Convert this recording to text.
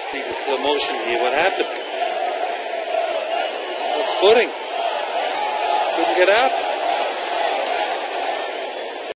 Need a slow motion here. What happened? It's footing. Couldn't get up.